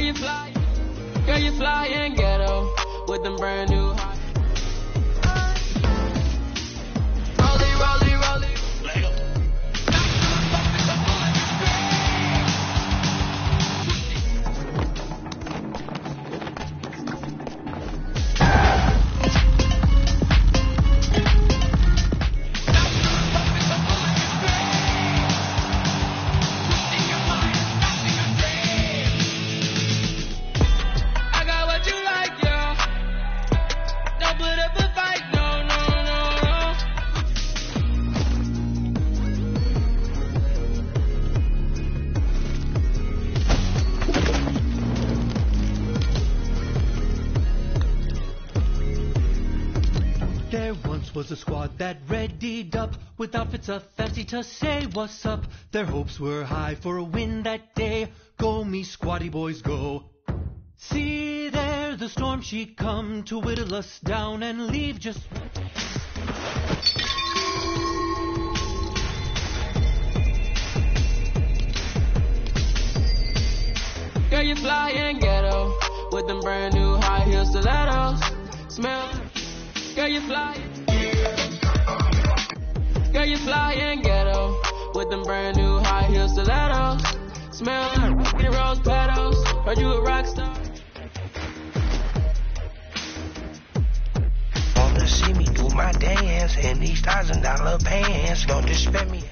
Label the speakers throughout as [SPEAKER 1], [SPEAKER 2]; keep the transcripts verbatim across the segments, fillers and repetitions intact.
[SPEAKER 1] you fly, girl, you flying ghetto with them brand new high. Rollie, rollie, rollie.
[SPEAKER 2] Was a squad that readied up with outfits of fancy to say what's up. Their hopes were high for a win that day. Go me squatty boys go. See there the storm she come to whittle us down and leave just
[SPEAKER 1] girl, you flying ghetto with them brand new high heel stilettos. Smell, girl, you flying. Girl, you flying ghetto with them brand new high heel stilettos. Smell like rose petals. Heard you a rock star.
[SPEAKER 3] Wanna see me do my dance in these thousand dollar pants? Don't disrespect me.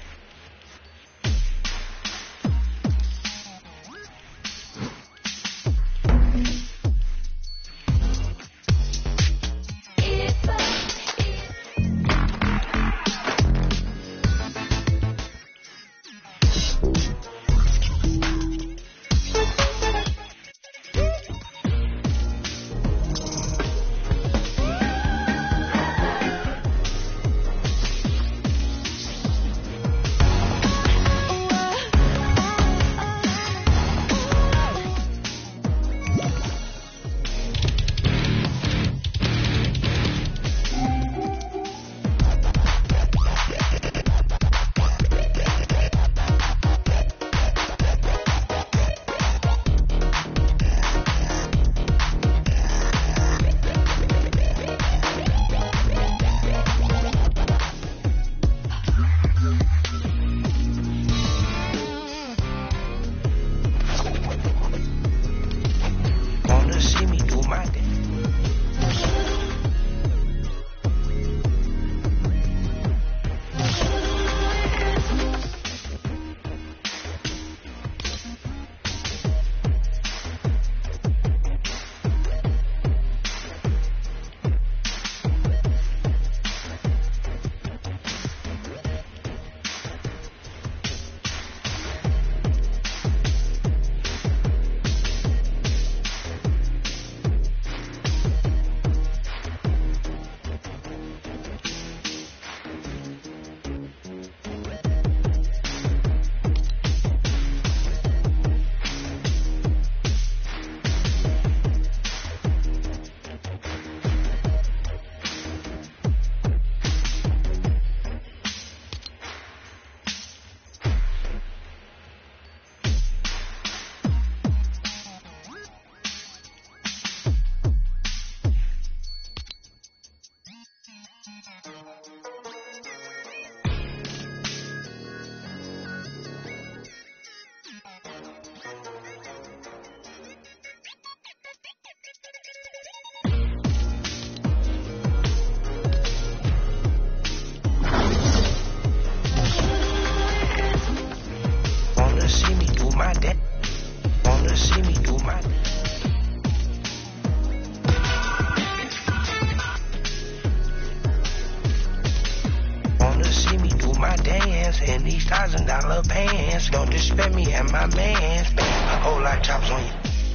[SPEAKER 3] In these thousand dollar pants, don't disrespect me and my mans. A whole lot of chops on you.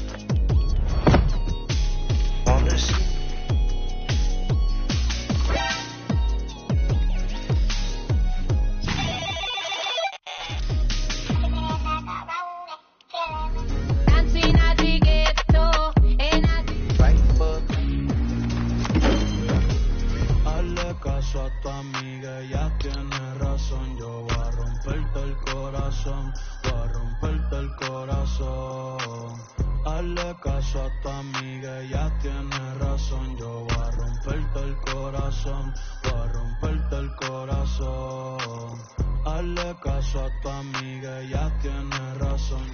[SPEAKER 3] Wanna see?
[SPEAKER 4] A tu amiga, ella tiene razón. Yo voy a romperte el corazón, voy a romperte el corazón. Hazle caso a tu amiga, ella tiene razón. Yo voy a romperte el corazón, voy a romperte el corazón. Hazle caso a tu amiga, ella tiene razón.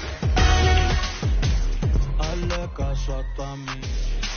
[SPEAKER 4] Hazle caso a tu amiga.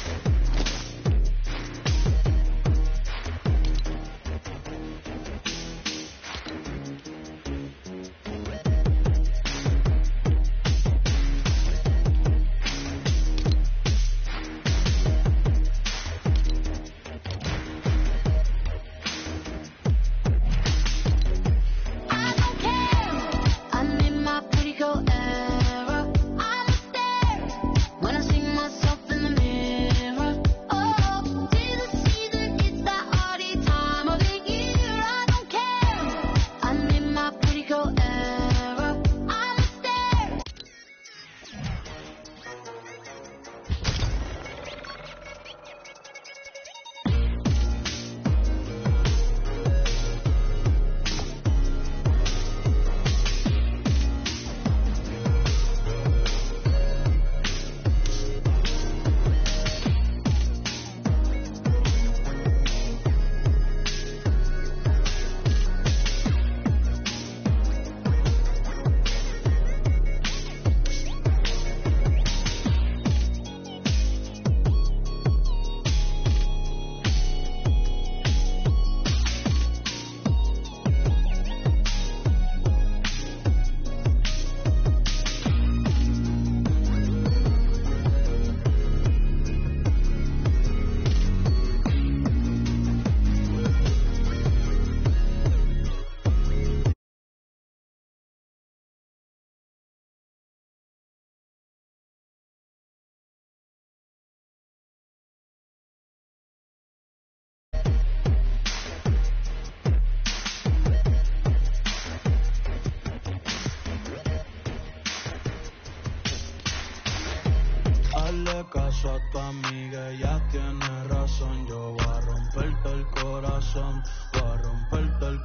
[SPEAKER 4] Hazle caso a tu amiga, ella tiene razón. Yo voy a romperte el corazón, voy a romperte el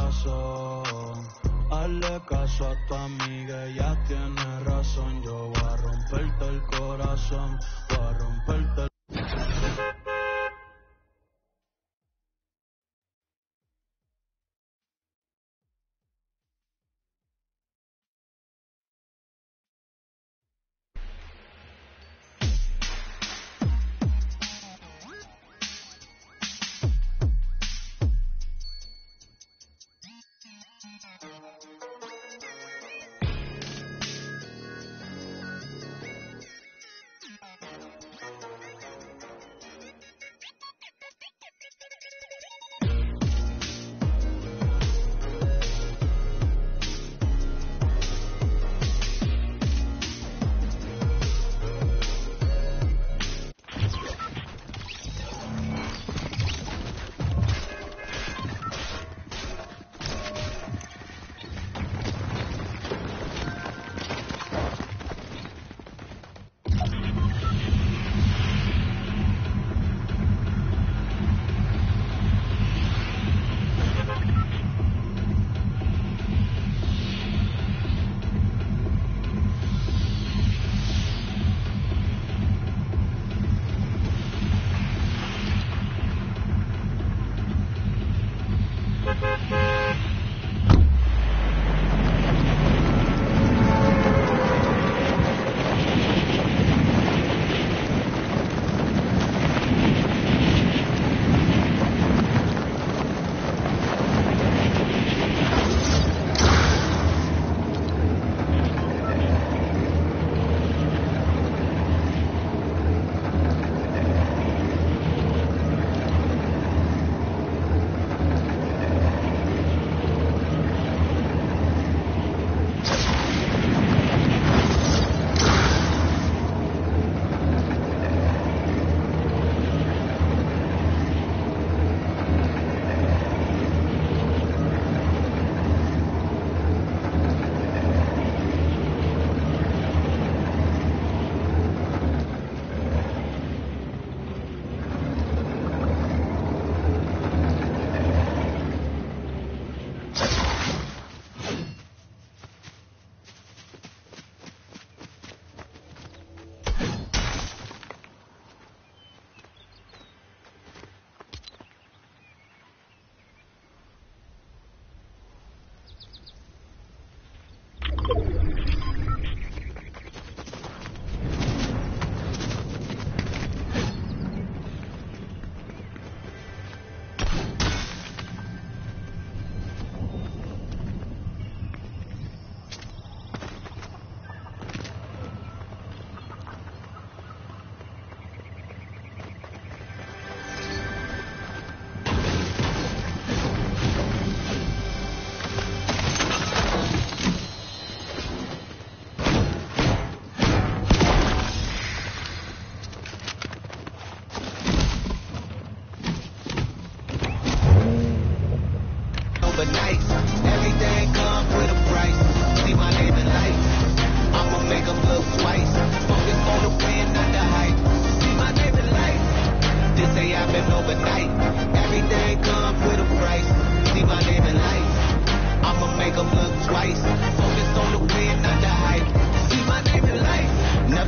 [SPEAKER 4] corazón. Hazle caso a tu amiga, ella tiene razón. Yo voy a romperte el corazón, voy a romperte el...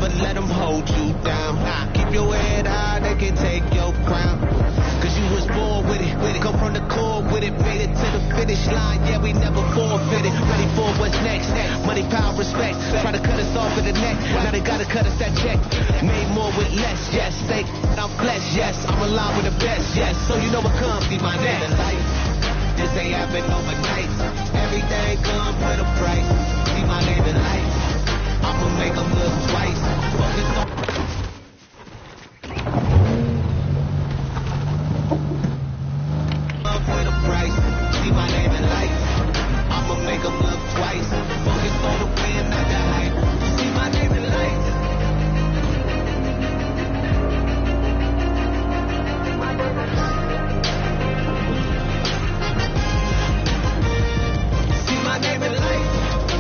[SPEAKER 3] never let them hold you down. Nah, keep your head high, they can take your crown. Cause you was born with it, with it. Come from the core with it, made it to the finish line. Yeah, we never forfeited. Ready for what's next. Money, power, respect. Try to cut us off at the neck. Now they gotta cut us that check. Made more with less, yes. Stay I'm blessed, yes. I'm aligned with the best, yes. So you know what comes, see my name in life. This ain't happen overnight. Everything comes with a price. See my name in life. I'ma make them look twice. Focus on with a price. See my name in lights. I'ma make them look twice. Focus on the win, not the hype. See my name in lights. See my name in lights.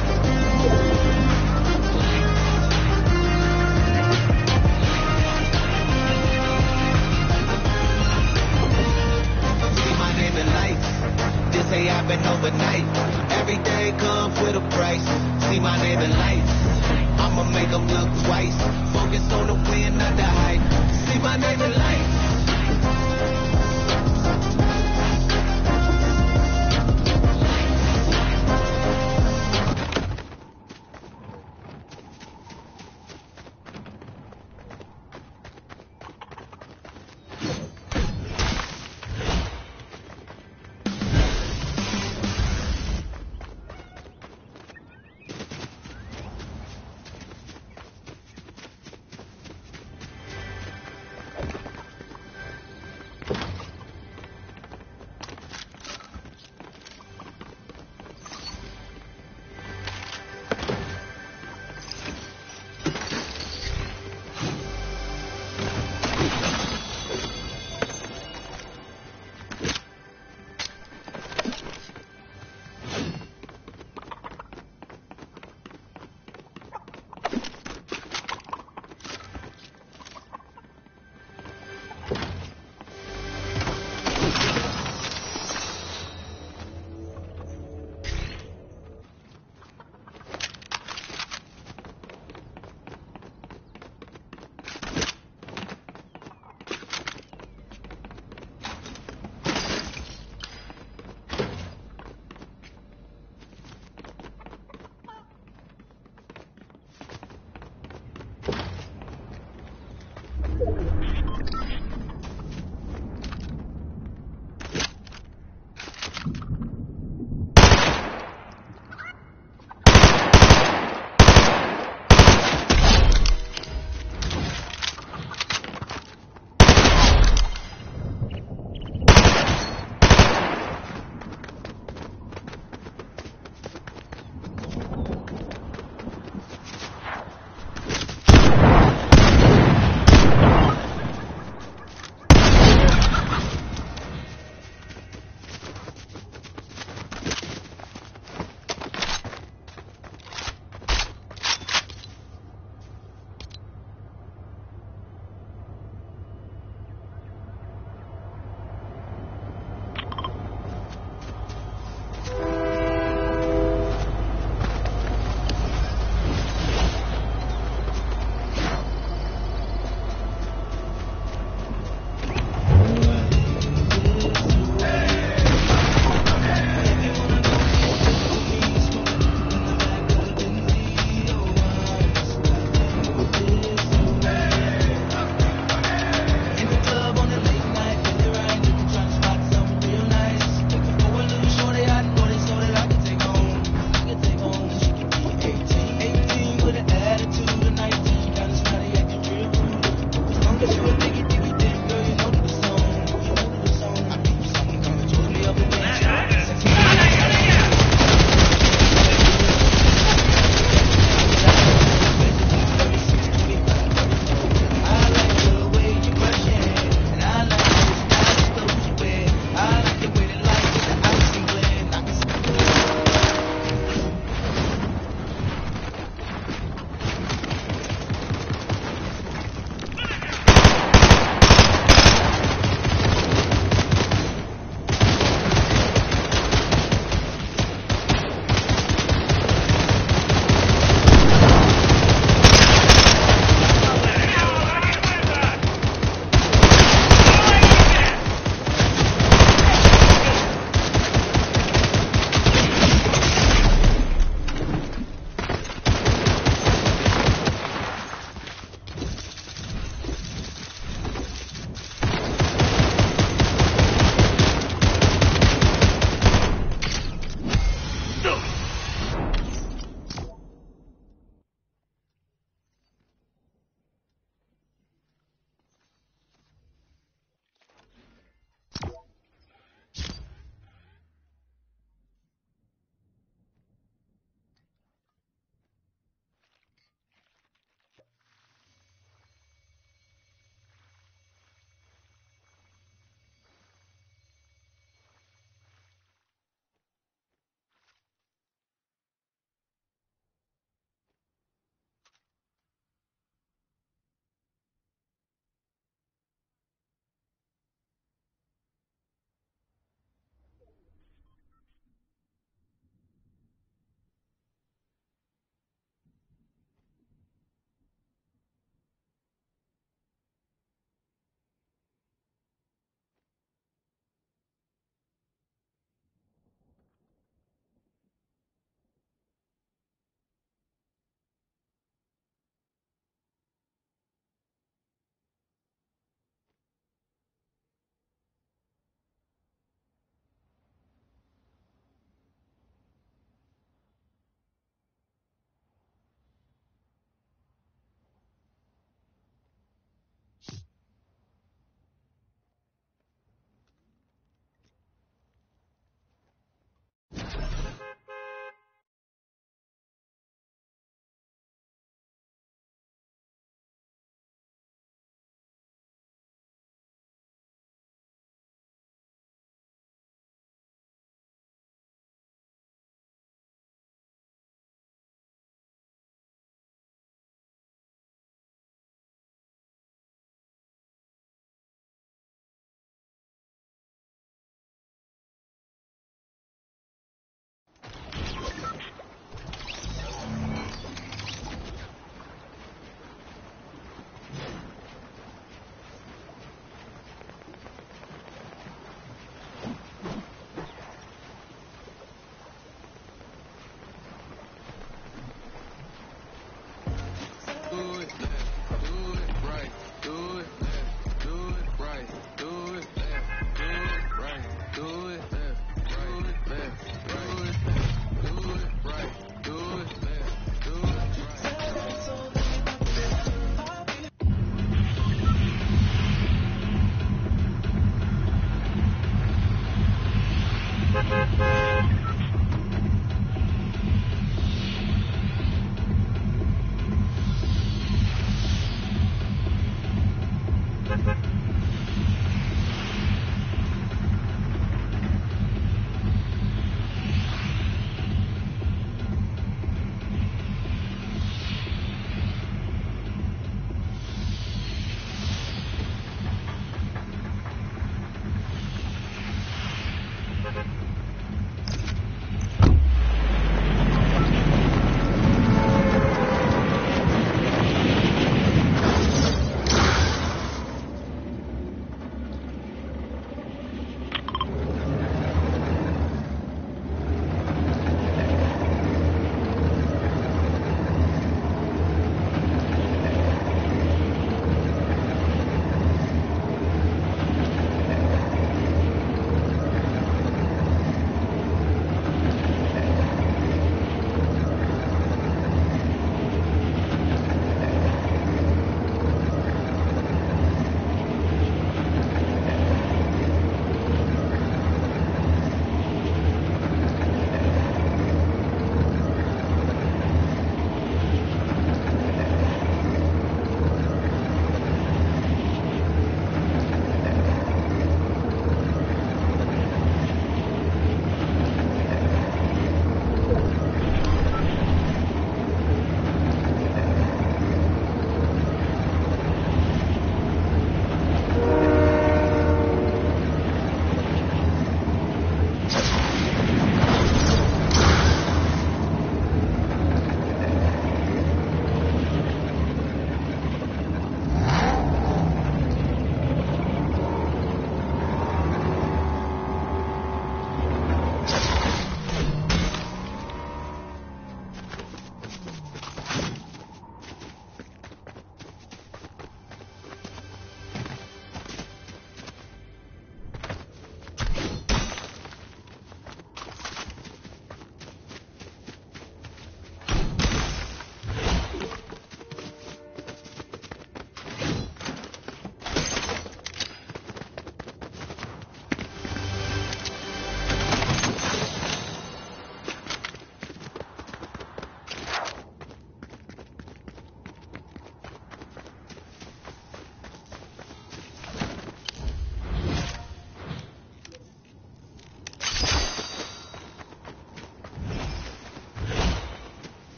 [SPEAKER 3] This ain't happen overnight. Everything comes with a price. See my name in lights. I'ma make them look twice. Focus on the win, not the hype. See my name in lights.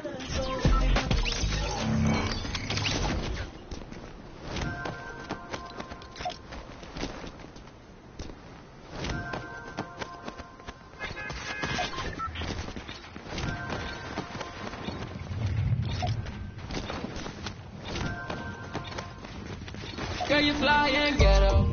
[SPEAKER 1] Girl, you fly and ghetto.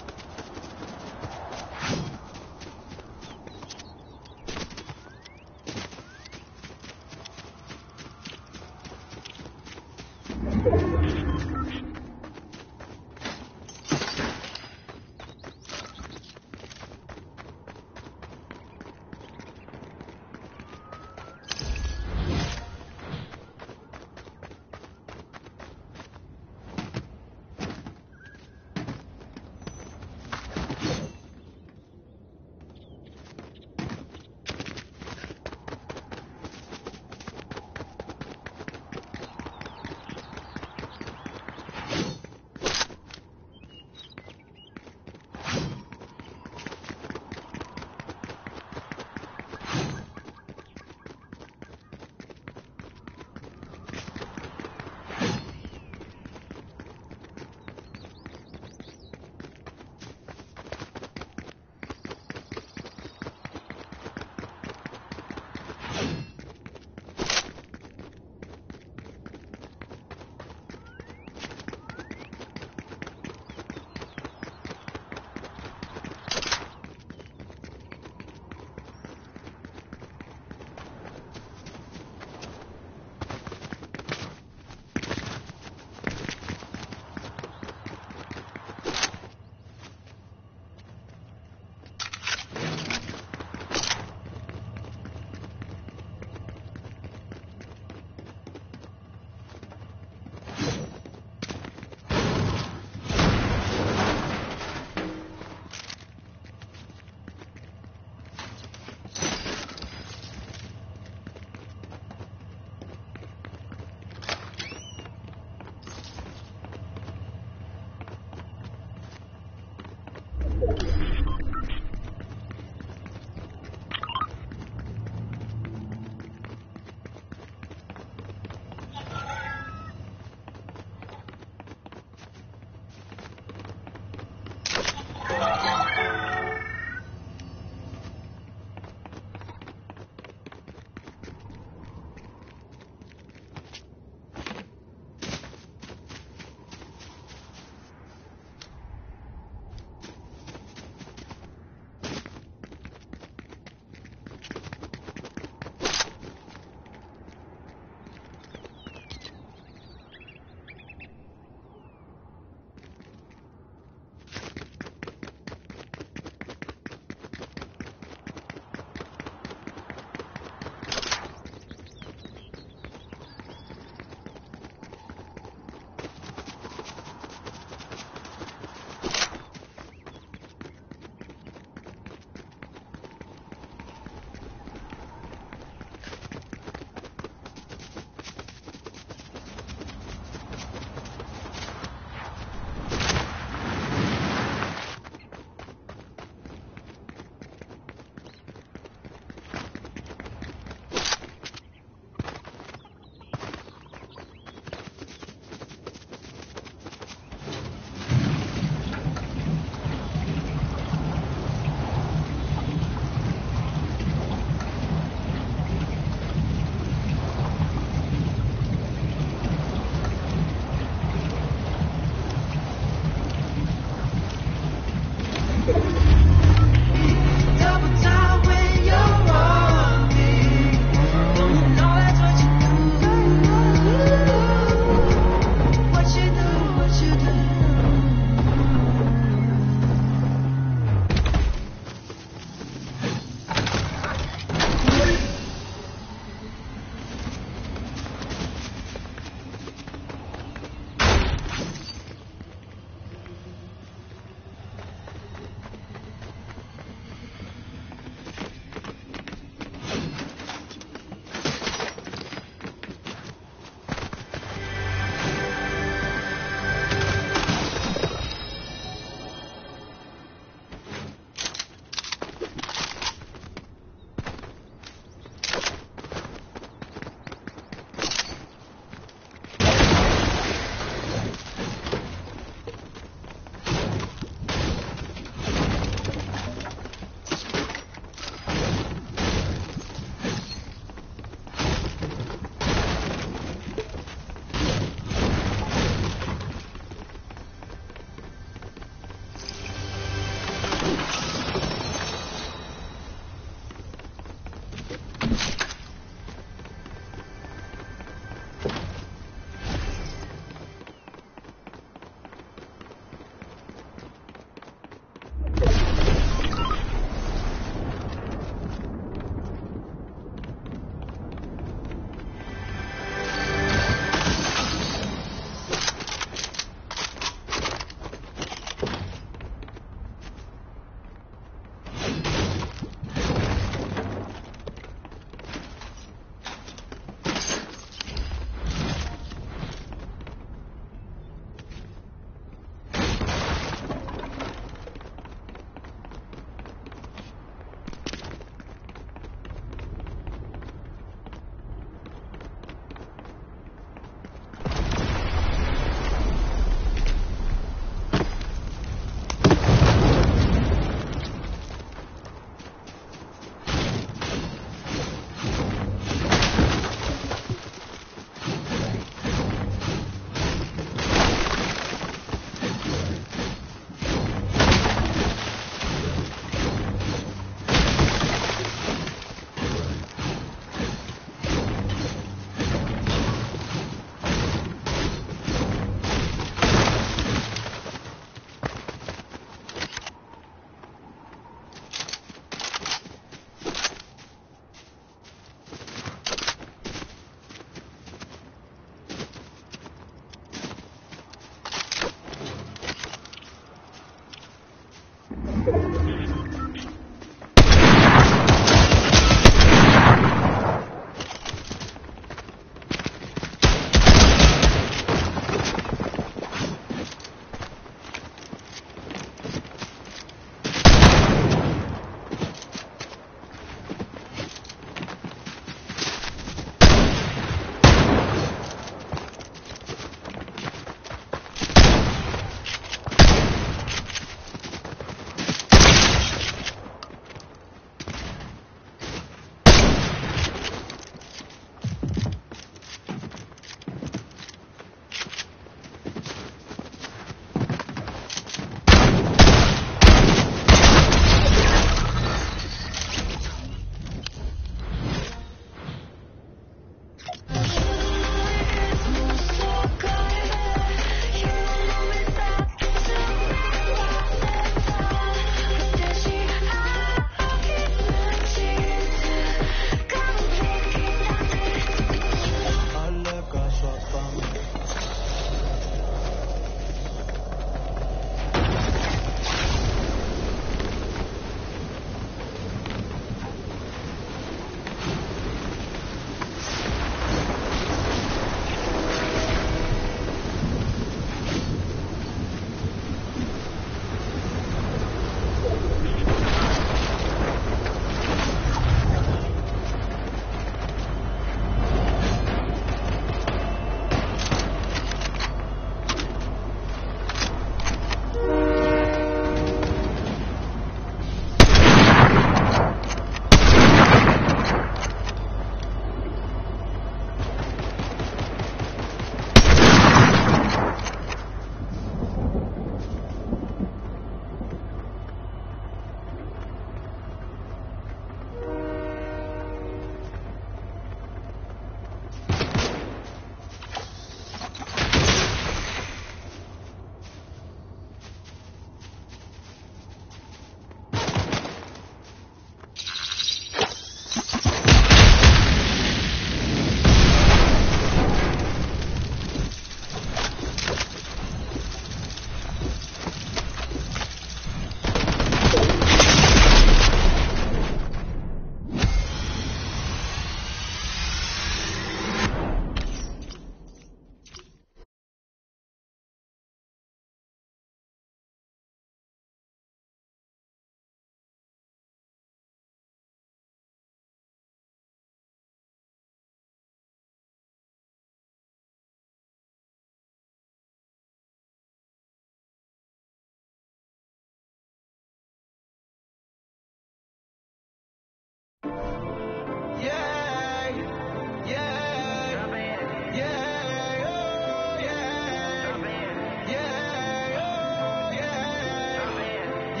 [SPEAKER 3] Yeah, yeah, yeah, oh, yeah, yeah, oh, yeah,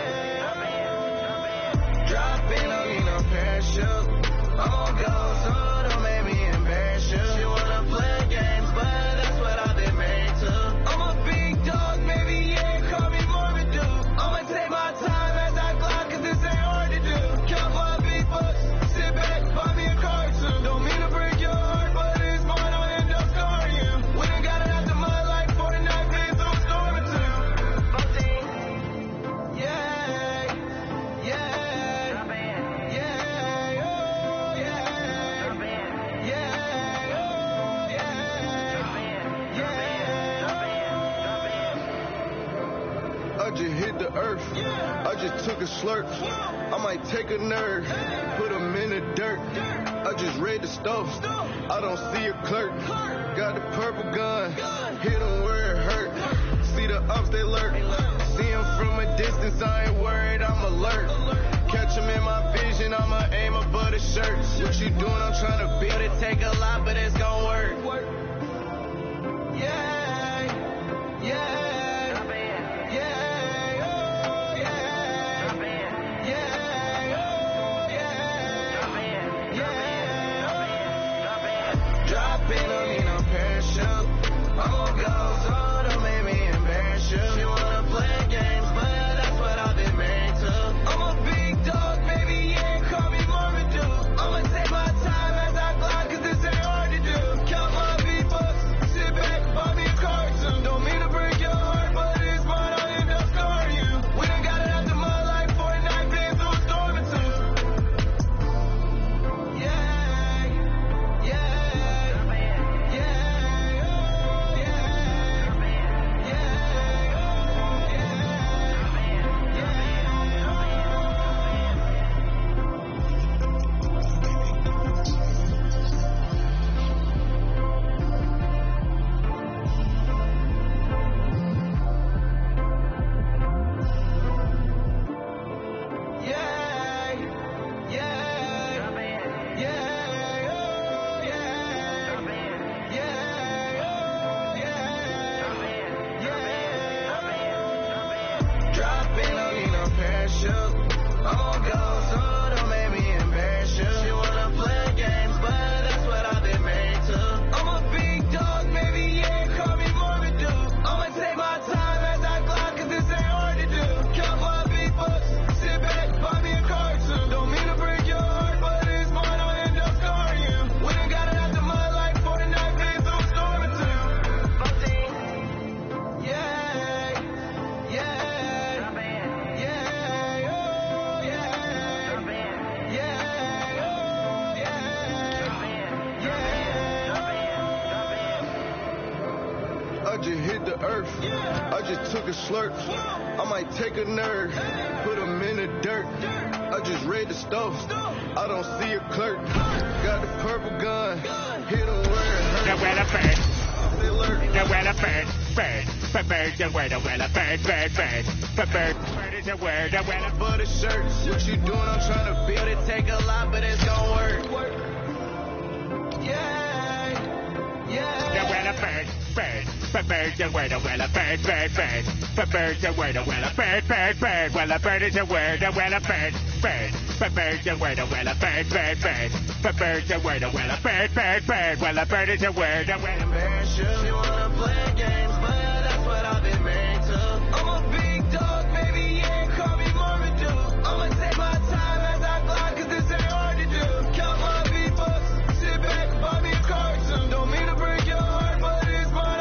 [SPEAKER 3] yeah. Drop in, don't need no parachute. I'm on go, so don't make me embarrass you. She wanna play games, but that's what I've been made to. I'm a big dog, maybe, yeah, call me Marvin Duke. I'ma take my time as I glide, cause this ain't hard to do. Count my big bucks, sit back, buy me a car too. Don't mean to break your heart, but it's mine, I'll end up scarring you. We done got it out the mud like forty-nine days through a storm or two. Yeah, yeah, yeah, oh, yeah, yeah, oh, yeah, yeah. I just hit the earth, I just took a slurp. I might take a nerd, put him in the dirt. I just read the stuff, I don't see a clerk. Got the purple gun, hit him where it hurt. See the ups, they lurk. See him from a distance, I ain't worried, I'm alert. Catch him in my vision, I'ma aim above the shirt. What you doing, I'm trying to build it. Take a lot, but it's gon' work. Yeah, yeah. I just hit the earth, I just took a slurp. I might take a nerd, put him in the dirt. I just read the stuff, I don't see a clerk. Got the purple gun, hit him where it hurt.
[SPEAKER 5] The well a bird, the well a bird, bird, bird, bird, the word, the well a bird, bird, bird, bird, bird, bird is the word, the well a
[SPEAKER 3] for the shirts. What you doing? I'm trying to build it, take a lot, but it's gon' work. Yeah, yeah.
[SPEAKER 5] The well a bird, bird. Bird, the word, the well a bird, bird, bird. Bird, bird, the word, the well a bird, bird, bird. Well a bird is the word, the well a bird, bird. Bird, bird, the word, the well a bird, bird, bird. Bird, bird, the word, the well a bird, bird, bird. Well a bird is the word, the well a bird.
[SPEAKER 3] She wanna play games, but that's what I've been made to. I'm a big dog, baby, yeah, call me Marvin Duke. I'ma take my time as I glide, cause this ain't hard to do. Count my V-bucks, sit back, buy me a car too. Don't mean to break your heart, but it's mine.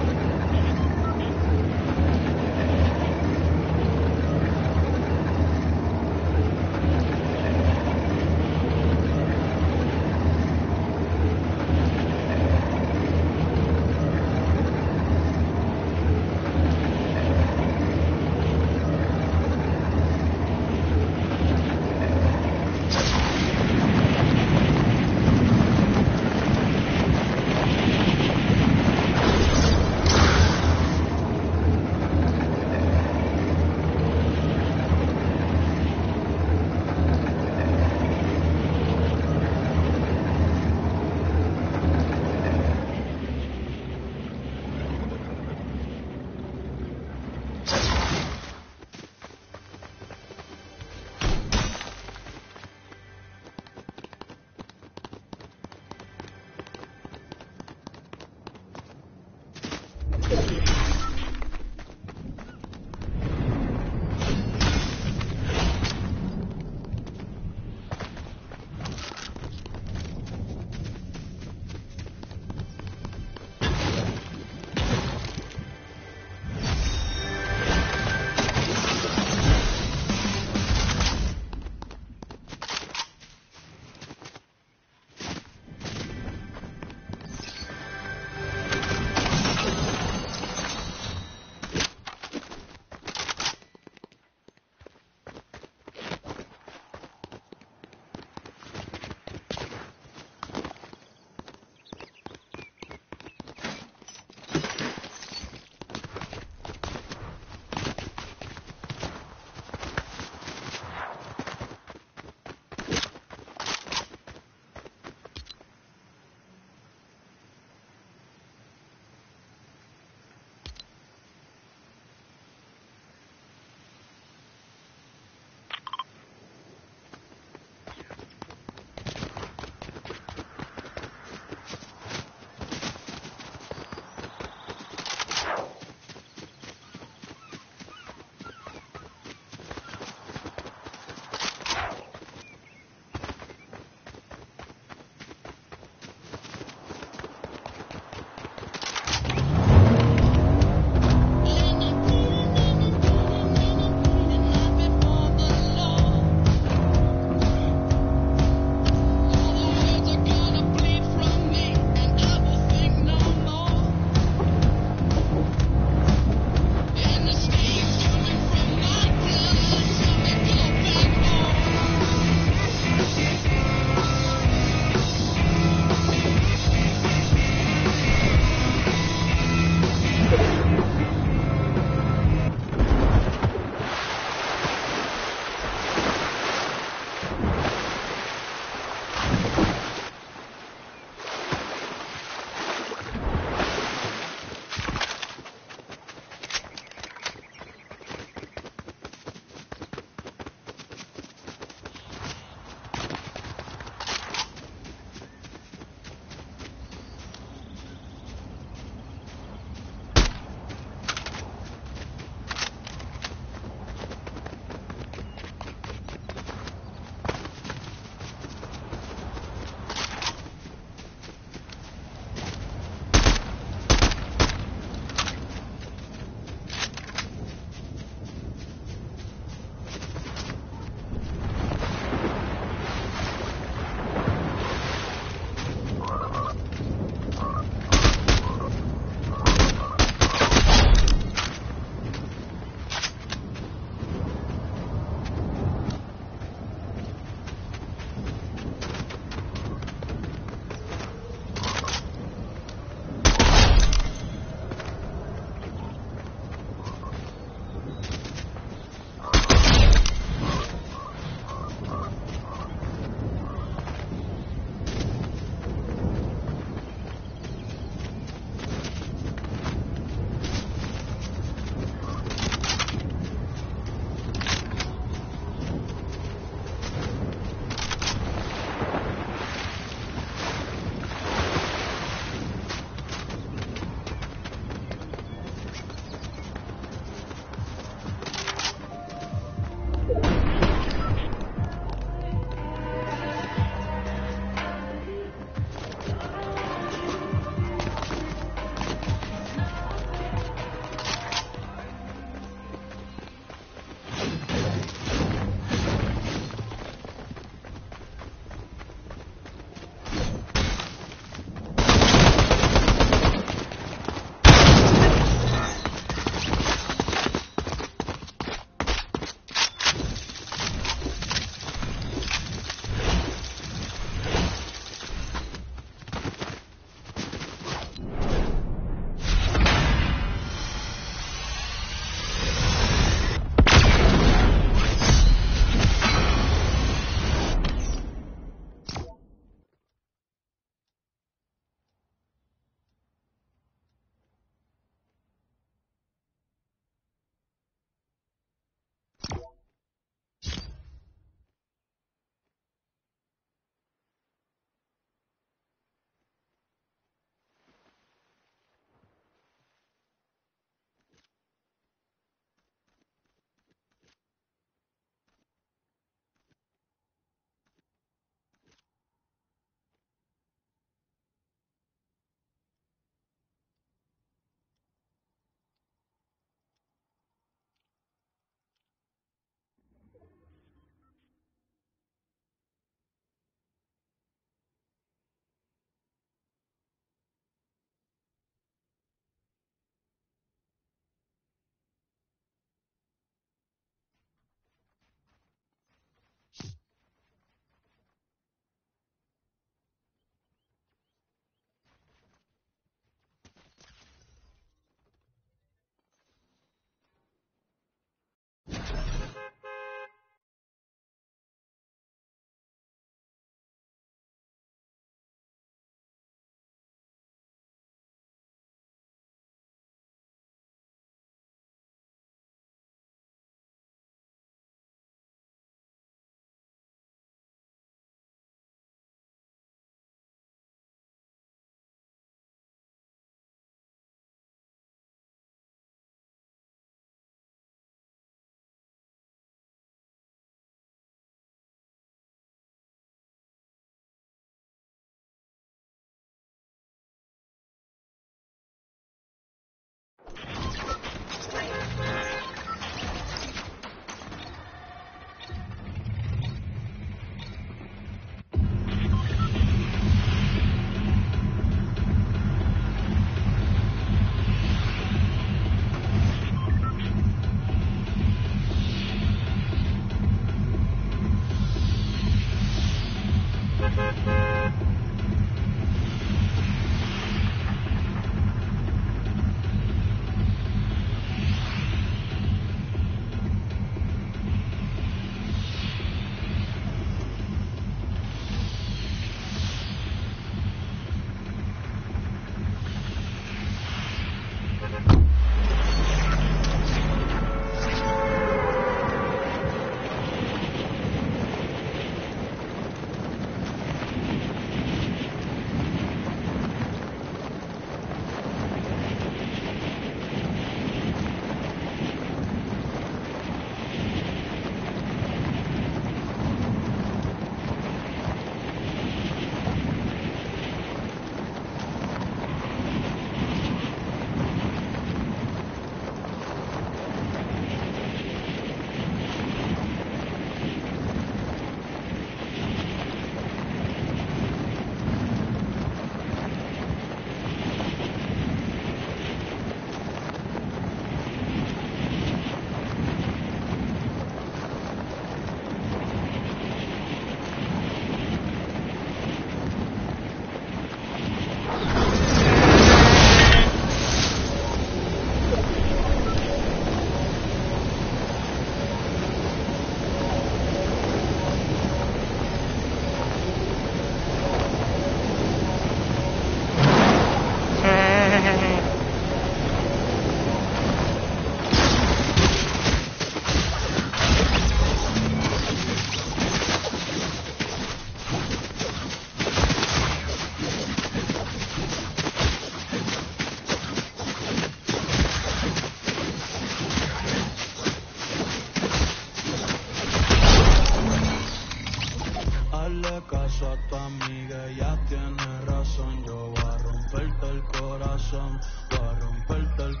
[SPEAKER 4] caso a tu amiga, ella tiene razón. Yo voy a romperte el corazón, voy a romperte el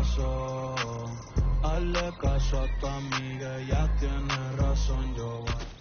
[SPEAKER 4] corazón. Hazle caso a tu amiga, ella tiene razón. Yo voy a...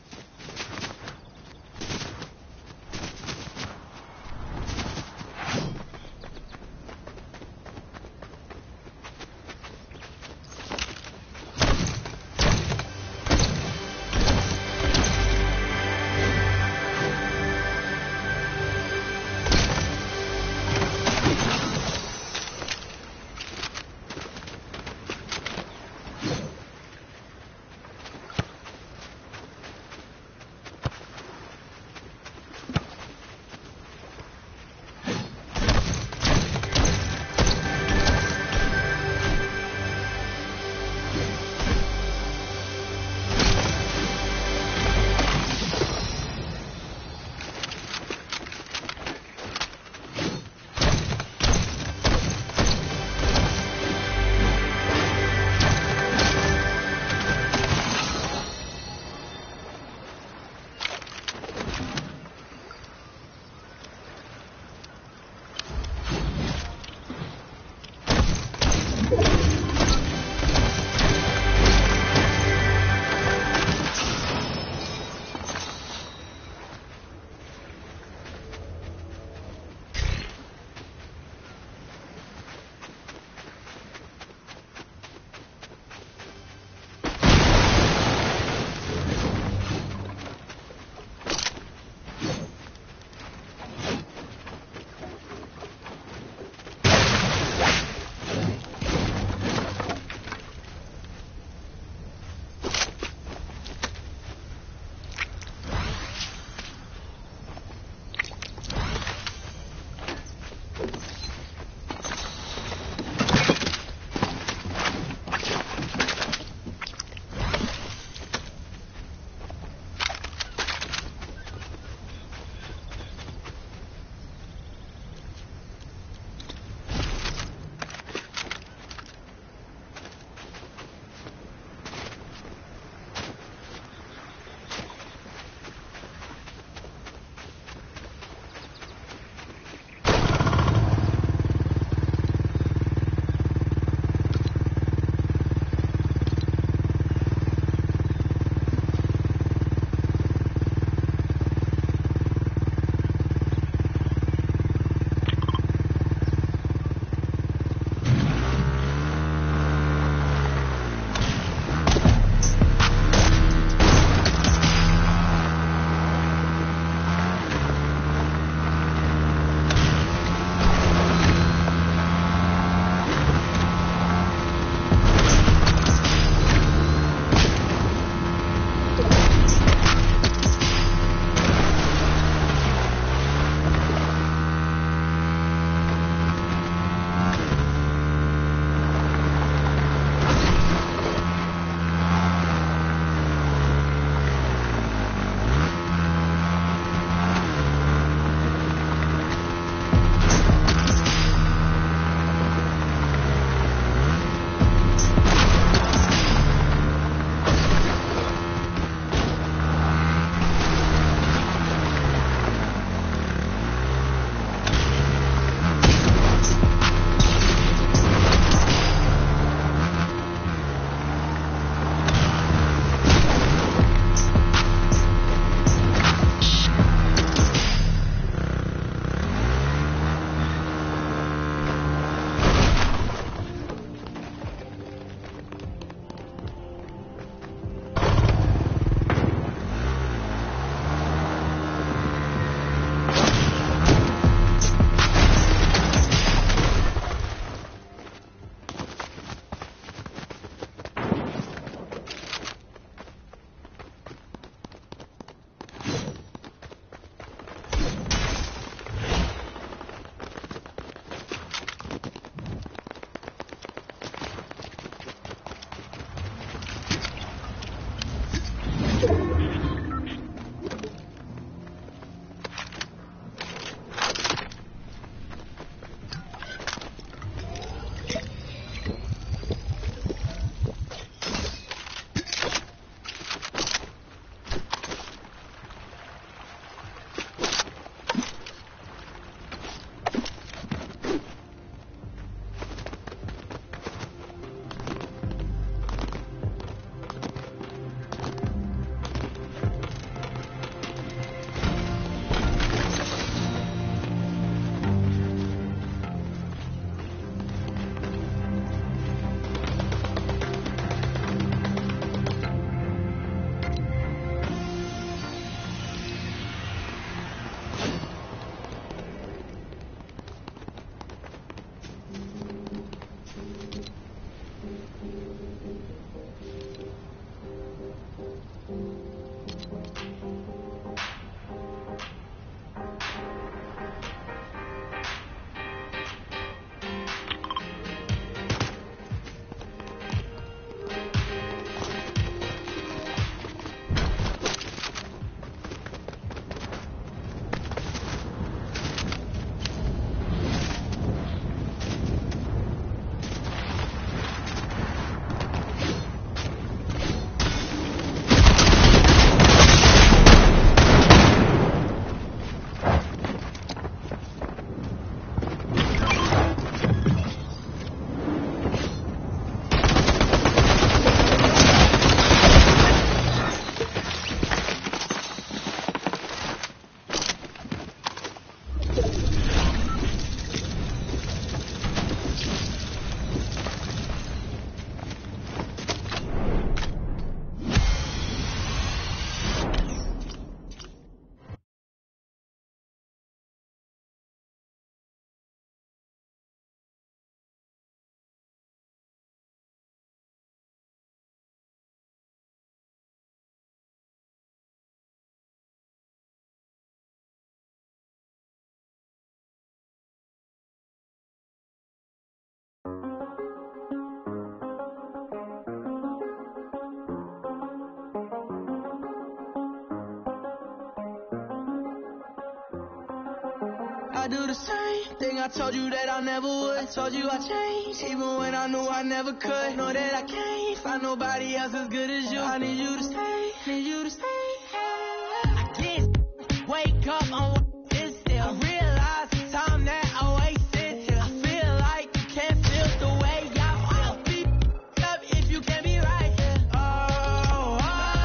[SPEAKER 1] I do the same thing I told you that I never would. I told you I changed, even when I knew I never could. Know that I can't find nobody else as good as you. I need you to stay, need you to stay. I can't wake up on this still. I realize the time that I wasted till I feel like you can't feel the way I feel. Be up if you can't be right. Oh, oh,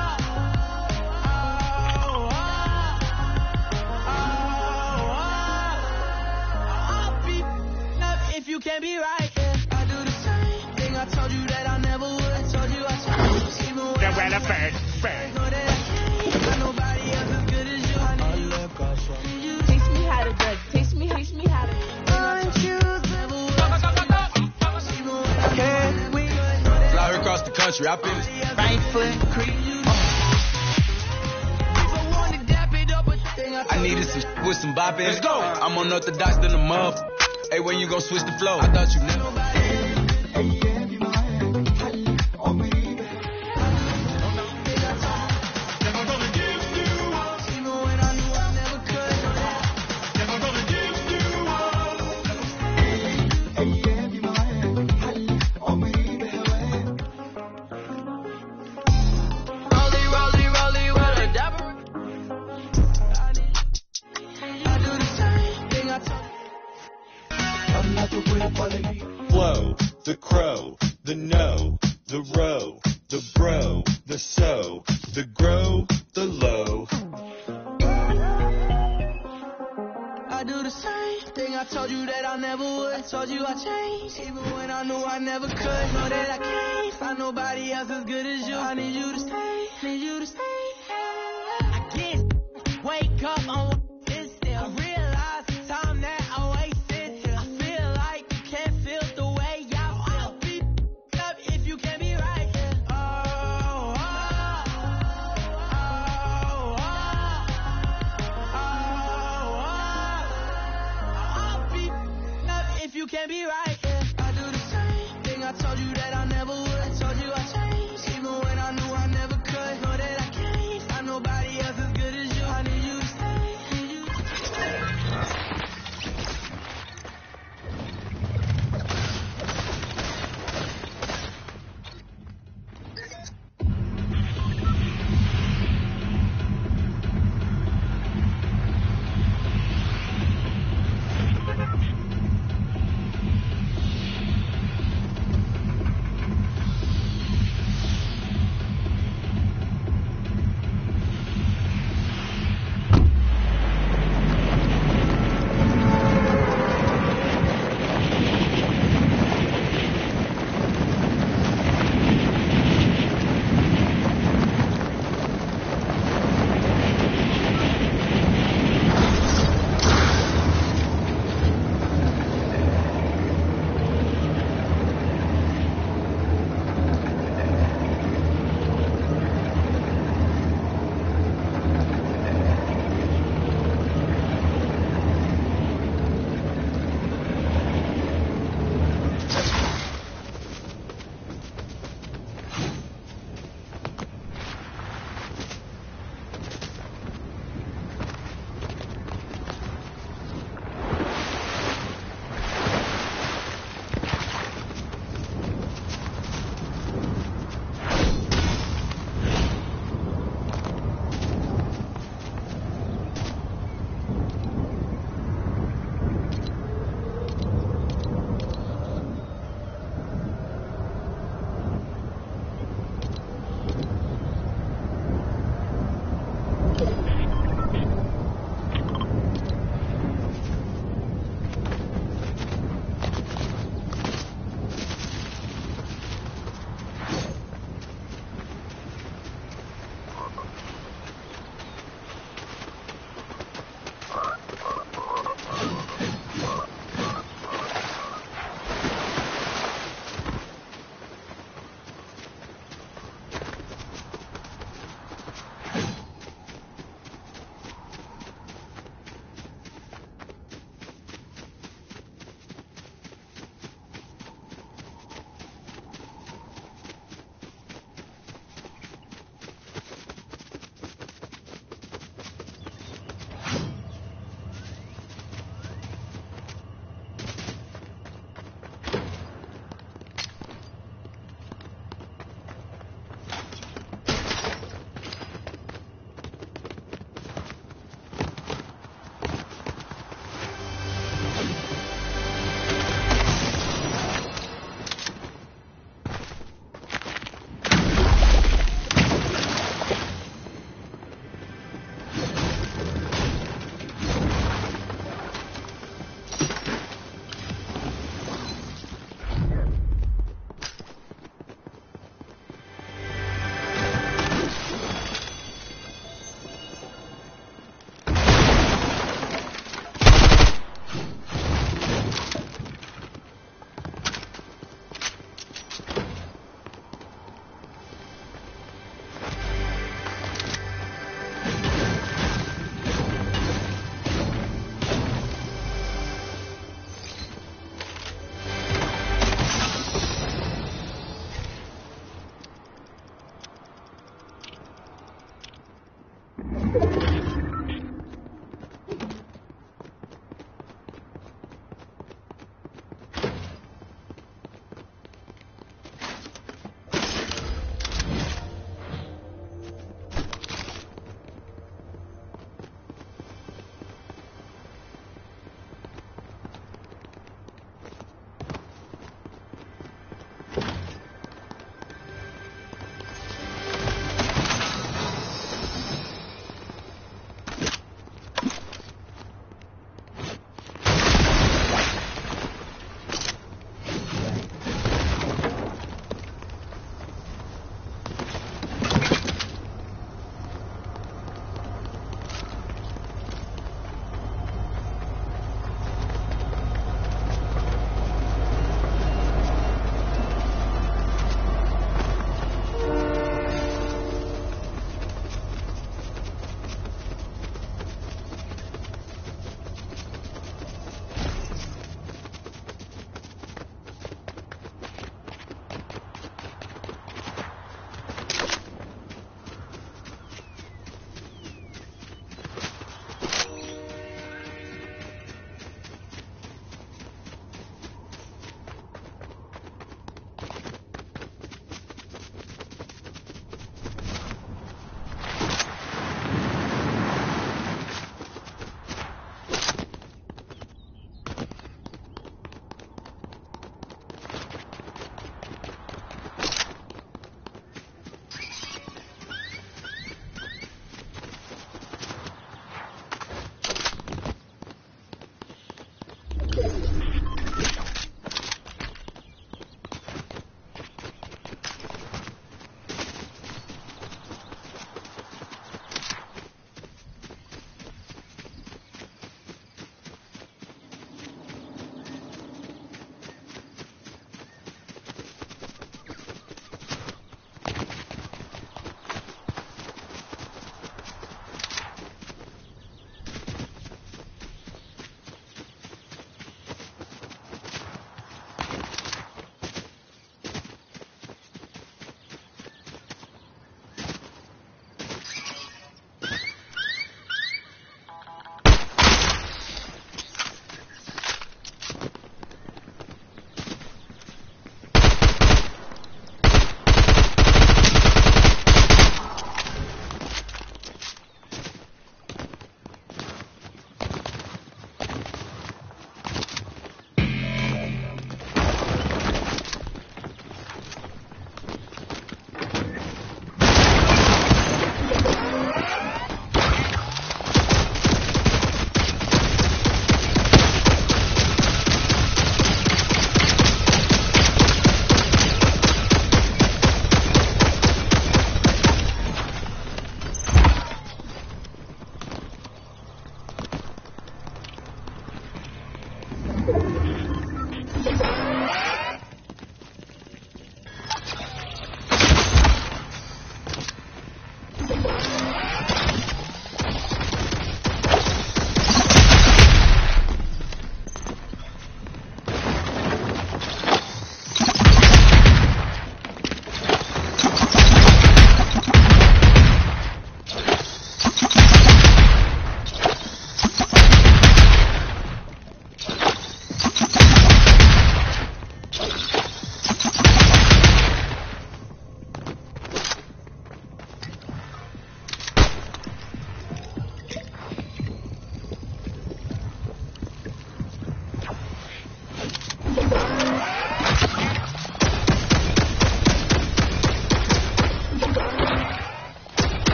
[SPEAKER 1] oh, oh, oh, oh. I'll be up if you can't be right. I do the same thing I told you that I never would. I told you I changed, even when
[SPEAKER 5] The
[SPEAKER 1] I
[SPEAKER 5] well of bird, bird.
[SPEAKER 1] know that I can't find nobody else as good as you. I need you.
[SPEAKER 4] Hazle caso a mí.
[SPEAKER 6] Teach me how to duck. Teach me, teach me how to.
[SPEAKER 7] Fly her across the country, I feel
[SPEAKER 1] Right foot creep.
[SPEAKER 7] I needed some shit with some bop in it. Let's go. I'm unorthodox than the mug. Hey, when you gon' switch the flow? I thought you knew.
[SPEAKER 1] Rolly, rolly, rolly with a dapper. I do the same thing I told
[SPEAKER 8] Flow, the crow, the no, the row, the bro, the so, the grow, the low.
[SPEAKER 1] I do the same thing I told you that I never would. I told you I changed, even when I knew I never could. Know that I can't find nobody else as good as you. I need you to stay, need you to stay. I can't wake up on this still. I realize the time that I wasted till I feel like you can't feel the way I feel. Be up if you can't be right. Oh, oh, oh, oh, oh. I'll be up if you can't be right. I do the same thing I told you that I never would. I told you I changed, even when I knew I never could. Know that I can't find nobody else as good as you. I need you to stay, need you to stay.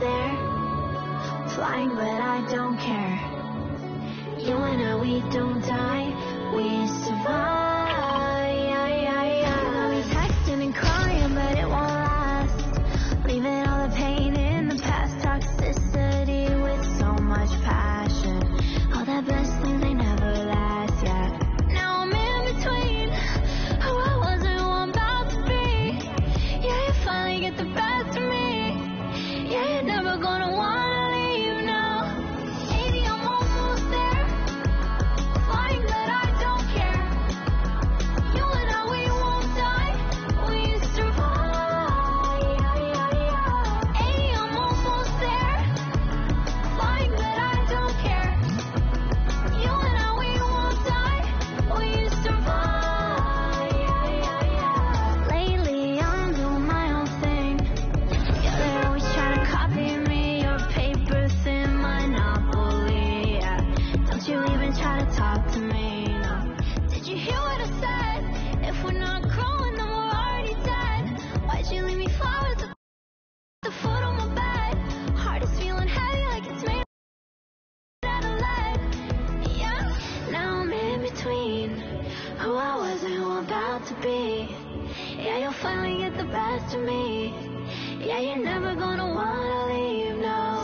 [SPEAKER 9] there, flying but I don't care. You and I, we don't die, we survive. I'll be texting and crying, but it won't last. Leaving all the pain in the past, toxicity with so much passion. All the best things, they never last, yeah. Now I'm in between who I was and who I'm about to be. Yeah, you finally get the best of me. Yeah, you're never gonna wanna leave now. Maybe I'm almost there, flying but I don't care. You and I, we won't die, we survive. Hey, I'm almost there, flying but I don't care. You and I, we won't die, we survive. Lately, I'm doing my own thing. Yeah, they're always trying to copy me. Your paper thin monopoly. Yeah. Don't you even try to talk to me. No. Did you hear what I said? If we're not growing, then we're already dead. Why'd you leave me flowers at the foot of my bed? Heart is feeling heavy like it's made out of lead. Yeah. Now I'm in between who I was and who I'm about to be. Yeah, you'll finally get the best of me. Yeah, you're never gonna wanna leave, no.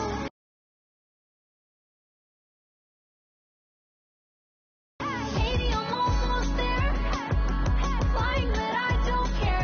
[SPEAKER 9] Maybe I'm almost there, flying but I don't care.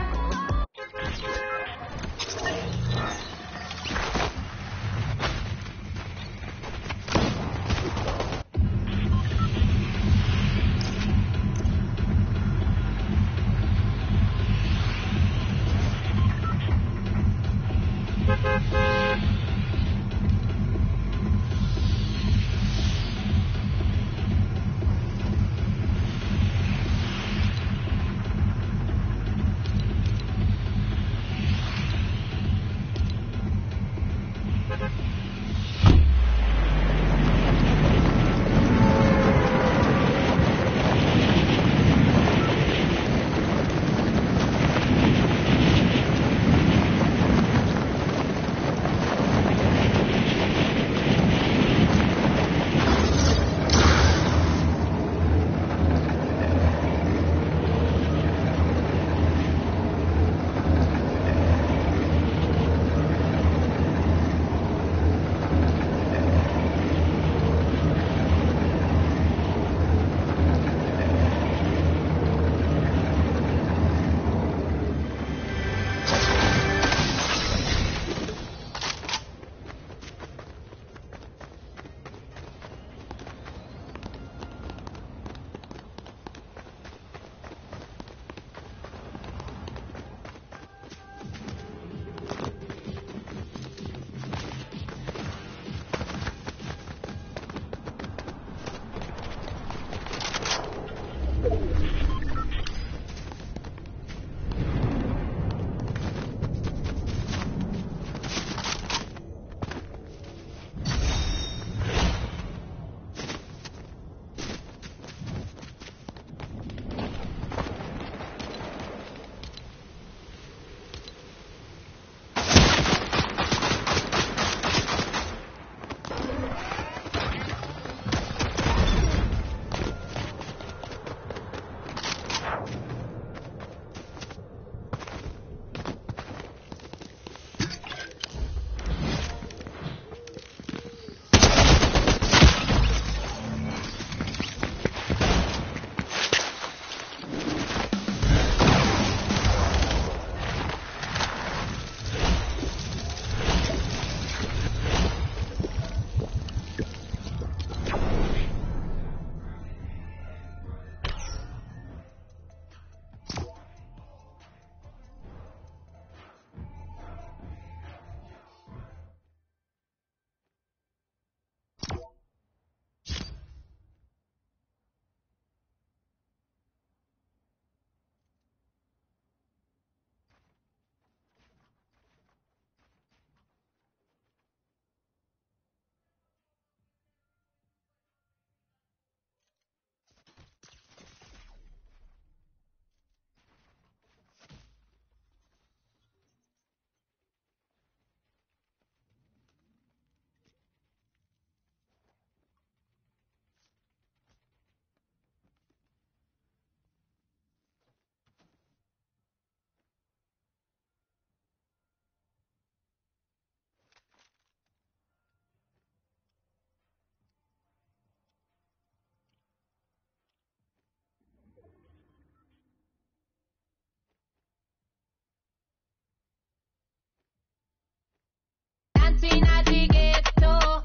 [SPEAKER 6] dancing at the ghetto.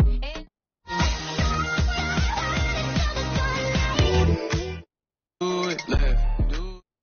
[SPEAKER 7] Do it, left, do it.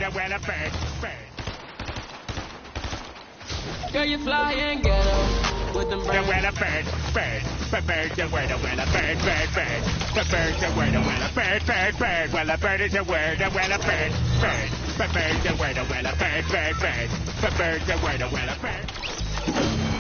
[SPEAKER 5] the well a bird, bird.
[SPEAKER 1] Girl, you fly and get up with them
[SPEAKER 5] The
[SPEAKER 1] birds.
[SPEAKER 5] well a bird, bird, bird, bird, the word, the well a bird, bird, bird. The bird, the word, the well a bird, bird, bird. Well a bird is a word, the well a bird, bird. Bird, bird, the word, the well a bird, bird, bird. Bird, bird, the word, the well a bird.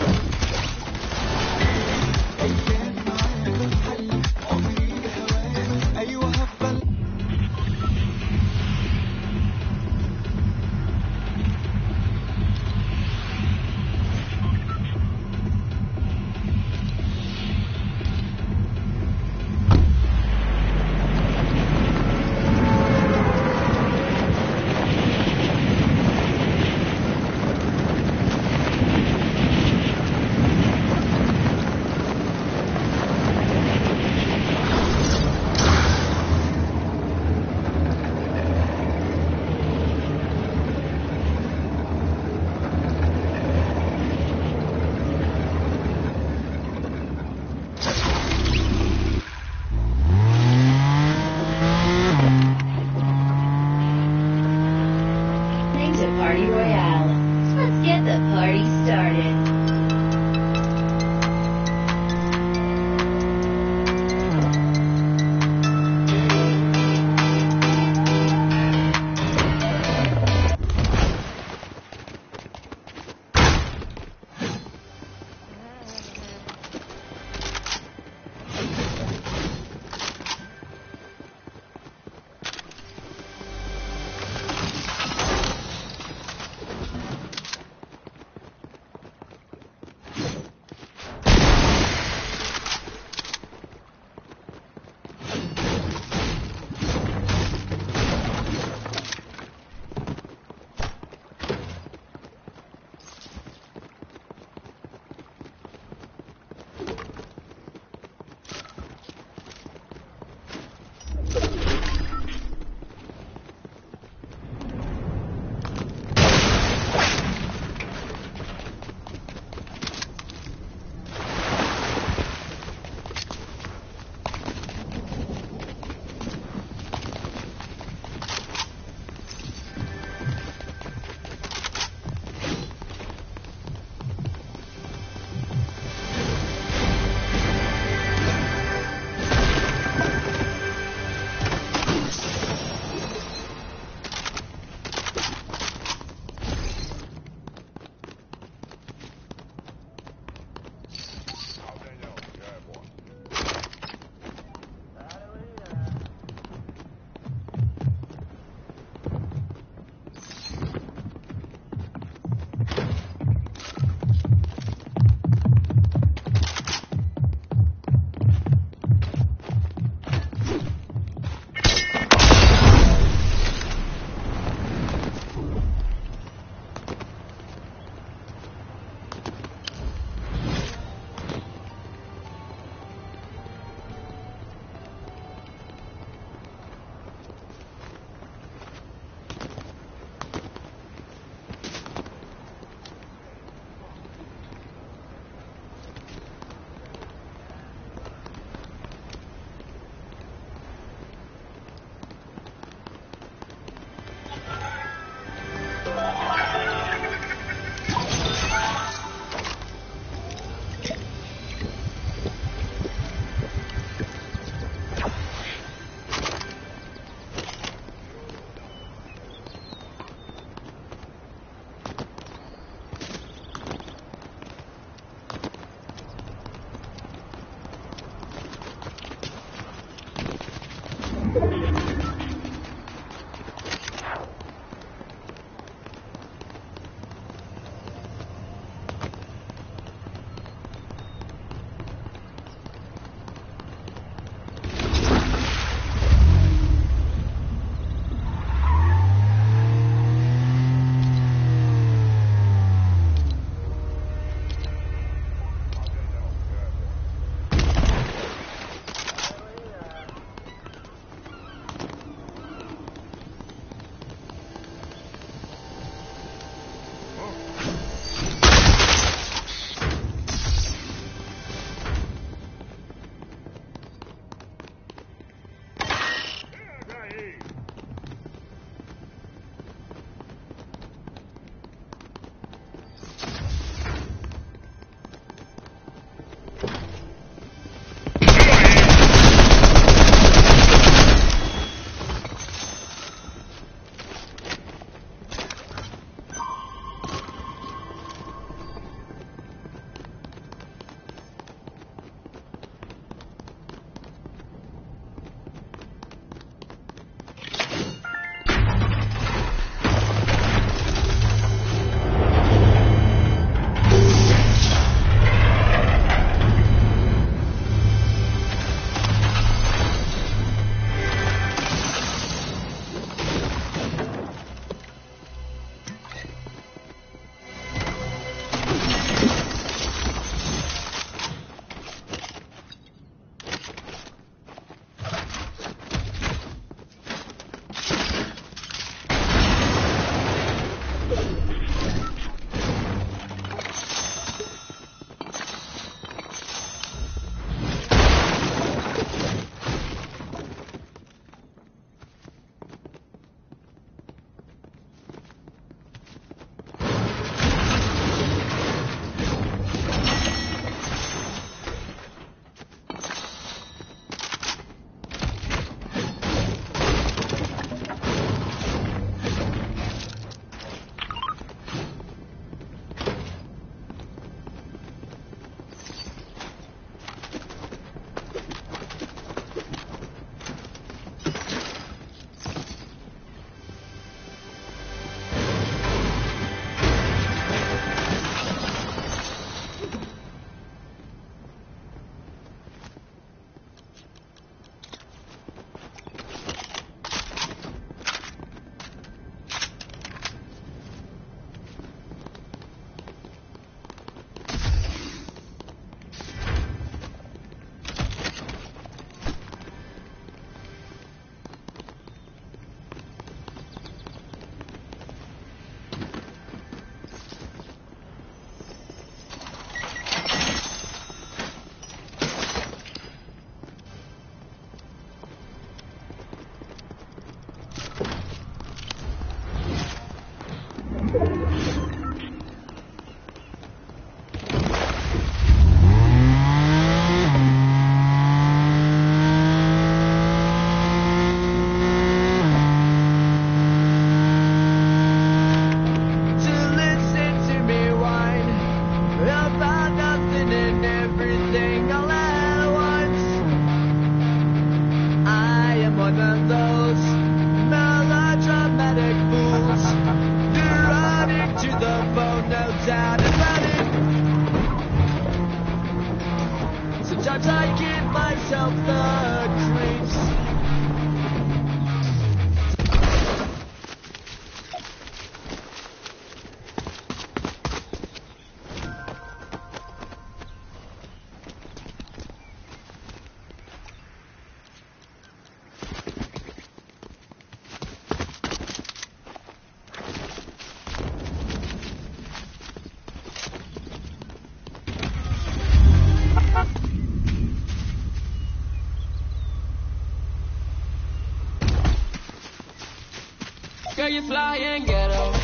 [SPEAKER 10] Girl, you fly and ghetto.